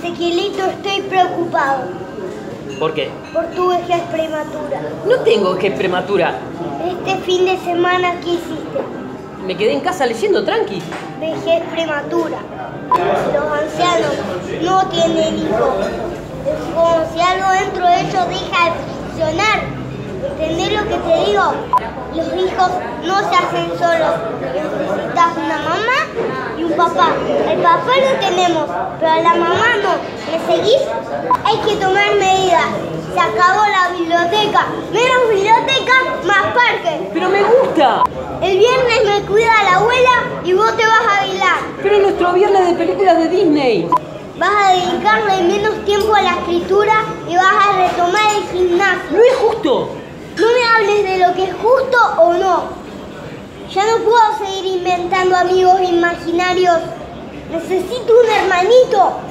Ezequielito, estoy preocupado. ¿Por qué? Por tu vejez prematura. No tengo vejez prematura. Este fin de semana, ¿qué hiciste? Me quedé en casa leyendo tranqui. Vejez prematura. Los ancianos no tienen hijos. Es como si algo dentro de ellos deja de funcionar. ¿Entendés lo que te digo? Los hijos no se hacen solos. Necesitas una mamá y un papá. El papá lo tenemos, pero a la mamá no. ¿Me seguís? Hay que tomar medidas. Se acabó la biblioteca. Menos biblioteca, más parque. ¡Pero me gusta! El viernes me cuida la abuela y vos te vas a bailar. ¡Pero es nuestro viernes de películas de Disney! Vas a dedicarle menos tiempo a la escritura y vas a retomar el gimnasio. ¡No es justo! No me hables de lo que es justo o no. Ya no puedo seguir inventando amigos imaginarios. Necesito un hermanito.